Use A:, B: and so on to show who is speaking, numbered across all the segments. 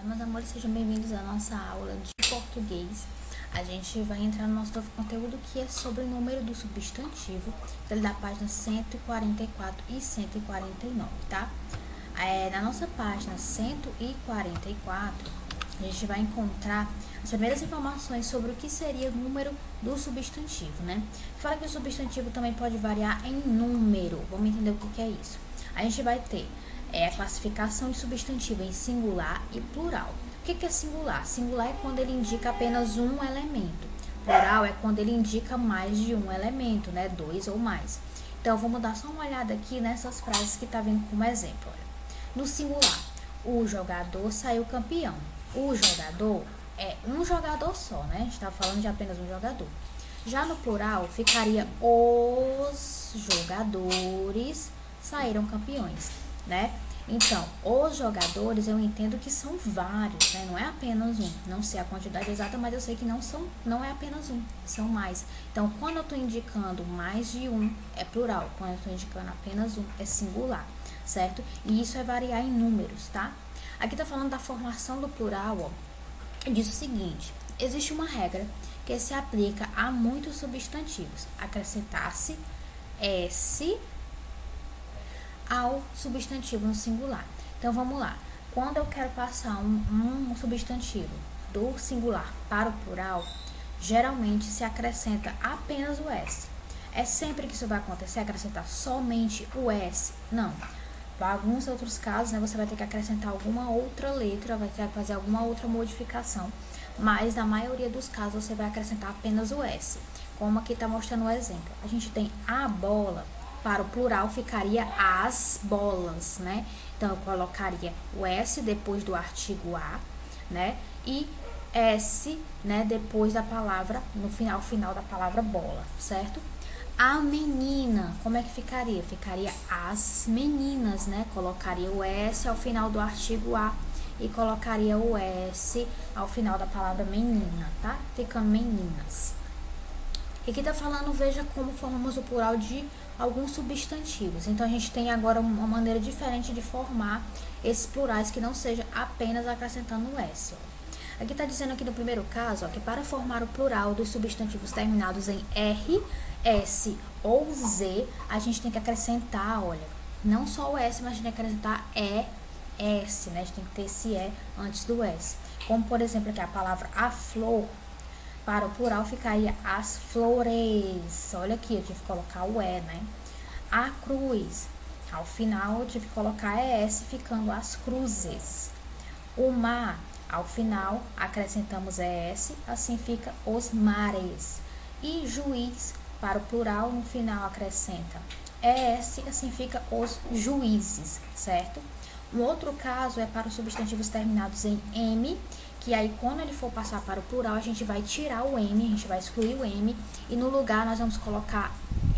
A: Olá, meus amores, sejam bem-vindos à nossa aula de português. A gente vai entrar no nosso novo conteúdo que é sobre o número do substantivo, ele da página 144 e 149, tá? Na nossa página 144, a gente vai encontrar as primeiras informações sobre o que seria o número do substantivo, né? Fala que o substantivo também pode variar em número. Vamos entender o que é isso. A gente vai ter a classificação de substantivo em singular e plural. O que é singular? Singular é quando ele indica apenas um elemento. Plural é quando ele indica mais de um elemento, né? Dois ou mais. Então, vamos dar só uma olhada aqui nessas frases que tá vendo como exemplo. Olha. No singular, o jogador saiu campeão. O jogador é um jogador só, né? A gente tá falando de apenas um jogador. Já no plural, ficaria os jogadores saíram campeões, né? Então, os jogadores eu entendo que são vários, né? Não é apenas um. Não sei a quantidade exata, mas eu sei que não é apenas um, são mais. Então, quando eu estou indicando mais de um, é plural. Quando eu estou indicando apenas um, é singular, certo? E isso é variar em números, tá? Aqui tá falando da formação do plural, ó. Diz o seguinte: existe uma regra que se aplica a muitos substantivos. Acrescentar-se S ao substantivo no singular. Então, vamos lá. Quando eu quero passar um substantivo do singular para o plural, geralmente se acrescenta apenas o S. É sempre que isso vai acontecer, acrescentar somente o S? Não. Para alguns outros casos, né, você vai ter que acrescentar alguma outra letra, vai ter que fazer alguma outra modificação. Mas, na maioria dos casos, você vai acrescentar apenas o S. Como aqui está mostrando o exemplo. A gente tem a bola. Para o plural ficaria as bolas, né? Então, eu colocaria o S depois do artigo a, né? E S, né? Depois da palavra, no final da palavra bola, certo? A menina, como é que ficaria? Ficaria as meninas, né? Colocaria o S ao final do artigo a e colocaria o S ao final da palavra menina, tá? Ficando meninas. E aqui tá falando, veja como formamos o plural de alguns substantivos. Então, a gente tem agora uma maneira diferente de formar esses plurais que não seja apenas acrescentando o S. Ó. Aqui tá dizendo aqui no primeiro caso, ó, que para formar o plural dos substantivos terminados em R, S ou Z, a gente tem que acrescentar, olha, não só o S, mas a gente tem que acrescentar S, né? A gente tem que ter esse E antes do S. Como, por exemplo, aqui a palavra a flor. Para o plural ficaria as flores. Olha aqui, eu tive que colocar o E, né? A cruz. Ao final eu tive que colocar ES, ficando as cruzes. O mar. Ao final acrescentamos ES, assim fica os mares. E juiz. Para o plural, no final acrescenta ES, assim fica os juízes, certo? Um outro caso é para os substantivos terminados em M, que aí quando ele for passar para o plural, a gente vai tirar o M, a gente vai excluir o M, e no lugar nós vamos colocar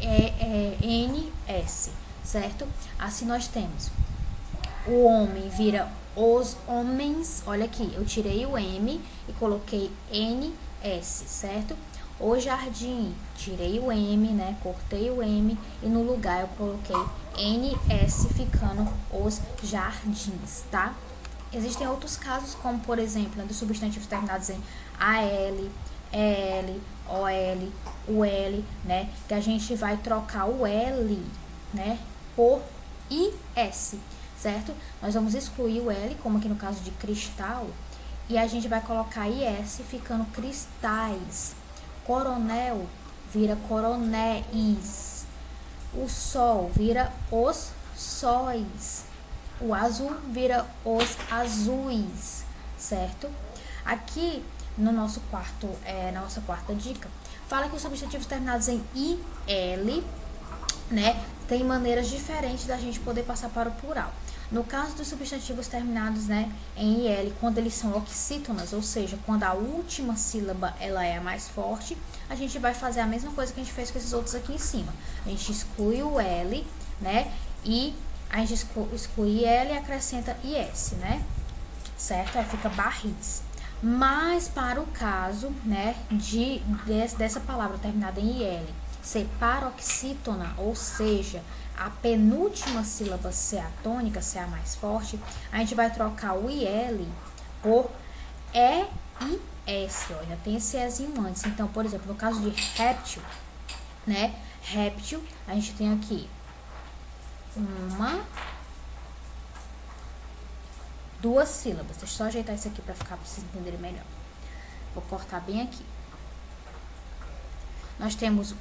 A: NS, certo? Assim nós temos o homem vira os homens, olha aqui, eu tirei o M e coloquei NS, certo? O jardim, tirei o M, né? Cortei o M e no lugar eu coloquei NS, ficando os jardins, tá? Existem outros casos, como por exemplo, né, dos substantivos terminados em AL, EL, OL, UL, né? Que a gente vai trocar o L, né? Por IS, certo? Nós vamos excluir o L, como aqui no caso de cristal, e a gente vai colocar IS, ficando cristais. Coronel vira coronéis. O sol vira os sóis. O azul vira os azuis, certo? Aqui no nosso nossa quarta dica, fala que os substantivos terminados em IL, né, tem maneiras diferentes da gente poder passar para o plural. No caso dos substantivos terminados, né, em IL, quando eles são oxítonas, ou seja, quando a última sílaba ela é a mais forte, a gente vai fazer a mesma coisa que a gente fez com esses outros aqui em cima. A gente exclui o L, né, e a gente exclui L e acrescenta IS, né, certo? Aí fica barris. Mas para o caso, né, dessa palavra terminada em IL ser paroxítona, ou seja, a penúltima sílaba ser a tônica, ser a mais forte, a gente vai trocar o IL por E e S, ó, já tem esse Ezinho antes. Então, por exemplo, no caso de réptil, né? Réptil, a gente tem aqui duas sílabas. Deixa eu só ajeitar isso aqui pra vocês entenderem melhor. Vou cortar bem aqui. Nós temos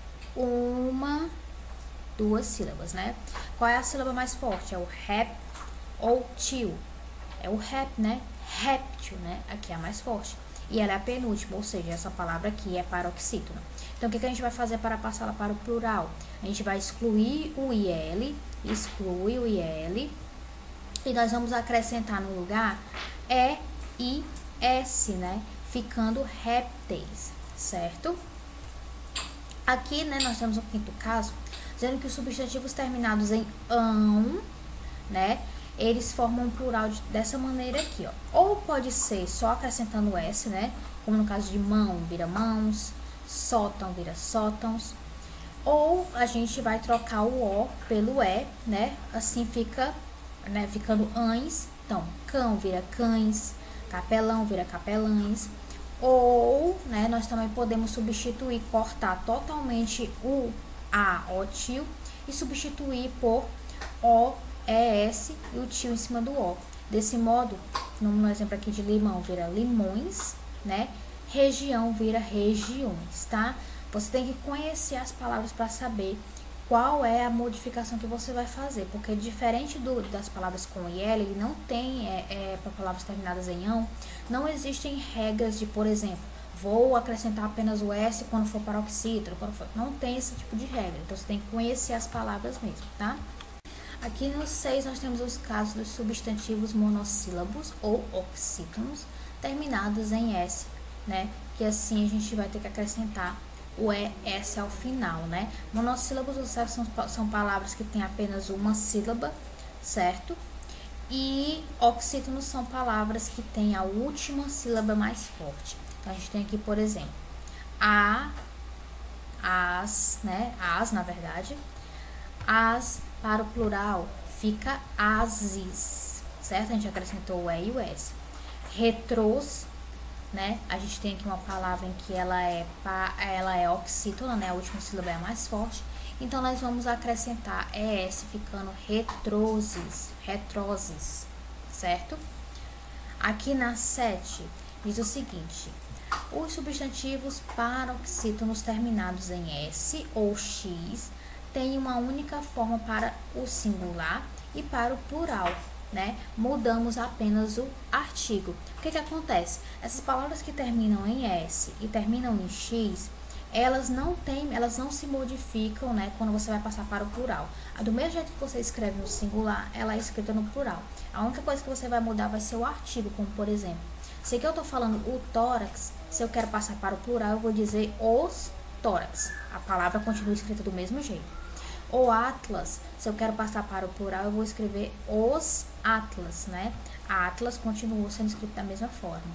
A: duas sílabas, né? Qual é a sílaba mais forte? É o rép ou til? É o rép, né? Réptil, né? Aqui é a mais forte. E ela é a penúltima, ou seja, essa palavra aqui é paroxítono. Então, o que a gente vai fazer para passá-la para o plural? A gente vai excluir o IL, exclui o IL, e nós vamos acrescentar no lugar E e S, né? Ficando répteis, certo? Aqui, né, nós temos o quinto caso, dizendo que os substantivos terminados em ão, né, eles formam um plural dessa maneira aqui, ó. Ou pode ser só acrescentando S, né, como no caso de mão, vira mãos, sótão, vira sótãos. Ou a gente vai trocar o O pelo E, né, assim fica, né, ficando ães. Então, cão vira cães, capelão vira capelães. Ou, né, nós também podemos substituir, cortar totalmente o A, O, tio, e substituir por O, ES e o tio em cima do O. Desse modo, no exemplo aqui de limão, vira limões, né? Região vira regiões, tá? Você tem que conhecer as palavras para saber qual é a modificação que você vai fazer, porque diferente das palavras com IL, ele não tem, para palavras terminadas em ão, não existem regras de, por exemplo, vou acrescentar apenas o S quando for paroxítono, não tem esse tipo de regra, então você tem que conhecer as palavras mesmo, tá? Aqui no 6 nós temos os casos dos substantivos monossílabos ou oxítonos terminados em S, né? Que assim a gente vai ter que acrescentar o ES ao final, né? Monossílabos são palavras que têm apenas uma sílaba, certo? E oxítonos são palavras que têm a última sílaba mais forte. Então, a gente tem aqui, por exemplo, as, né? As, na verdade. As, para o plural, fica ases, certo? A gente acrescentou o E e o S. Retrôs, né? A gente tem aqui uma palavra em que ela é oxítona, né? A última sílaba é a mais forte. Então, nós vamos acrescentar ES ficando retroses, certo? Aqui na 7, diz o seguinte: os substantivos paroxítonos terminados em S ou X têm uma única forma para o singular e para o plural, né? Mudamos apenas o artigo. O que acontece? Essas palavras que terminam em S e terminam em X, elas não se modificam, né, quando você vai passar para o plural. Do mesmo jeito que você escreve no singular, ela é escrita no plural. A única coisa que você vai mudar vai ser o artigo, como por exemplo, se aqui eu estou falando o tórax, se eu quero passar para o plural, eu vou dizer os tórax. A palavra continua escrita do mesmo jeito. O atlas, se eu quero passar para o plural, eu vou escrever os atlas, né? Atlas continua sendo escrito da mesma forma.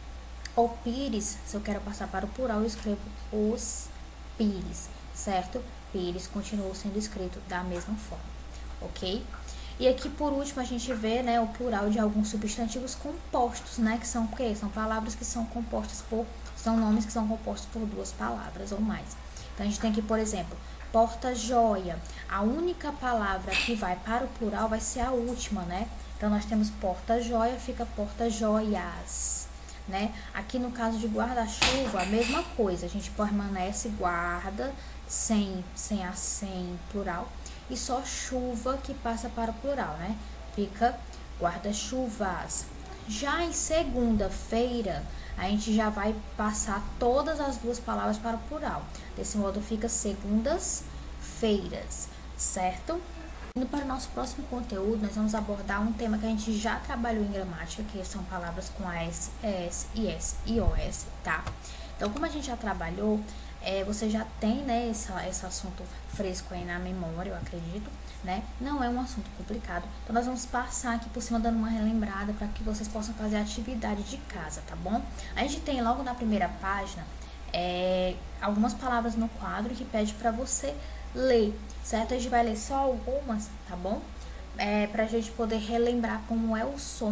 A: O pires, se eu quero passar para o plural, eu escrevo os pires, certo? Pires continua sendo escrito da mesma forma, ok? E aqui, por último, a gente vê, né, o plural de alguns substantivos compostos, né? Que são o quê? São palavras que são compostas são nomes que são compostos por duas palavras ou mais. Então, a gente tem aqui, por exemplo, porta-joia. A única palavra que vai para o plural vai ser a última, né? Então, nós temos porta-joia, fica porta-joias, né? Aqui no caso de guarda-chuva, a mesma coisa. A gente permanece guarda, sem plural, e só chuva que passa para o plural, né? Fica guarda-chuvas. Já em segunda-feira, a gente já vai passar todas as duas palavras para o plural. Desse modo, fica segundas-feiras, certo? Indo para o nosso próximo conteúdo, nós vamos abordar um tema que a gente já trabalhou em gramática, que são palavras com AS, ES, IS e OS, tá? Então, como a gente já trabalhou, você já tem, né, esse assunto fresco aí na memória, eu acredito, né? Não é um assunto complicado. Então, nós vamos passar aqui por cima dando uma relembrada para que vocês possam fazer a atividade de casa, tá bom? A gente tem logo na primeira página algumas palavras no quadro que pede para você ler, certo? A gente vai ler só algumas, tá bom? Pra gente poder relembrar como é o som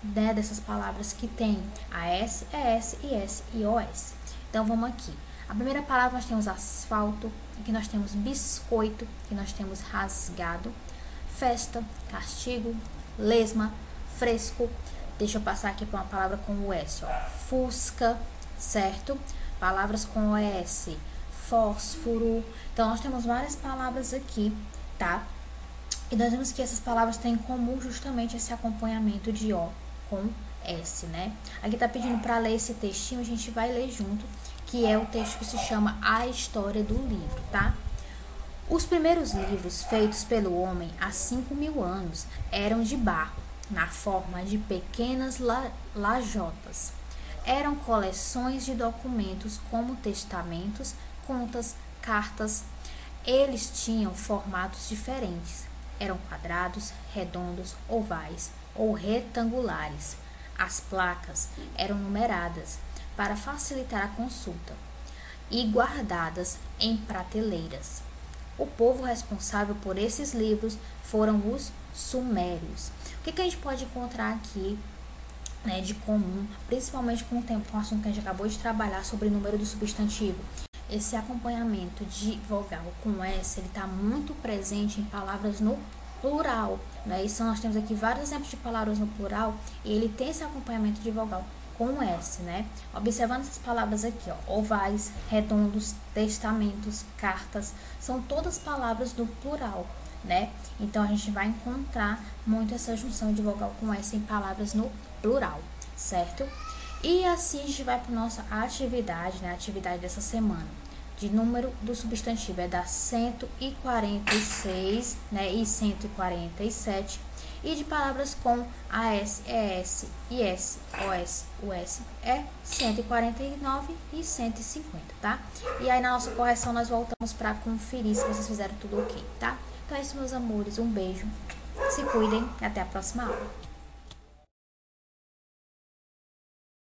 A: né, dessas palavras que tem a S, ES, IS e OS. Então, vamos aqui. A primeira palavra nós temos asfalto, aqui nós temos biscoito, aqui nós temos rasgado, festa, castigo, lesma, fresco. Deixa eu passar aqui para uma palavra com o S, ó, fusca, certo? Palavras com o S, fósforo. Então, nós temos várias palavras aqui, tá? E nós vemos que essas palavras têm em comum justamente esse acompanhamento de O com S, né? Aqui tá pedindo para ler esse textinho, a gente vai ler junto, que é o texto que se chama A História do Livro, tá? Os primeiros livros feitos pelo homem há 5.000 anos eram de barro, na forma de pequenas lajotas. Eram coleções de documentos como testamentos, contas, cartas. Eles tinham formatos diferentes. Eram quadrados, redondos, ovais ou retangulares. As placas eram numeradas para facilitar a consulta e guardadas em prateleiras. O povo responsável por esses livros foram os sumérios. O que a gente pode encontrar aqui, né, de comum, principalmente com o assunto que a gente acabou de trabalhar sobre o número do substantivo? Esse acompanhamento de vogal com S, ele está muito presente em palavras no plural, né? Isso nós temos aqui vários exemplos de palavras no plural e ele tem esse acompanhamento de vogal com S, né? Observando essas palavras aqui, ó, ovais, redondos, testamentos, cartas, são todas palavras do plural, né? Então a gente vai encontrar muito essa junção de vogal com S em palavras no plural, certo? E assim a gente vai para nossa atividade, né? A atividade dessa semana. De número do substantivo é da 146, né, e 147, e de palavras com AS, ES, IS, OS, US é 149 e 150, tá? E aí na nossa correção nós voltamos para conferir se vocês fizeram tudo ok, tá? Então é isso, meus amores, um beijo, se cuidem e até a próxima aula.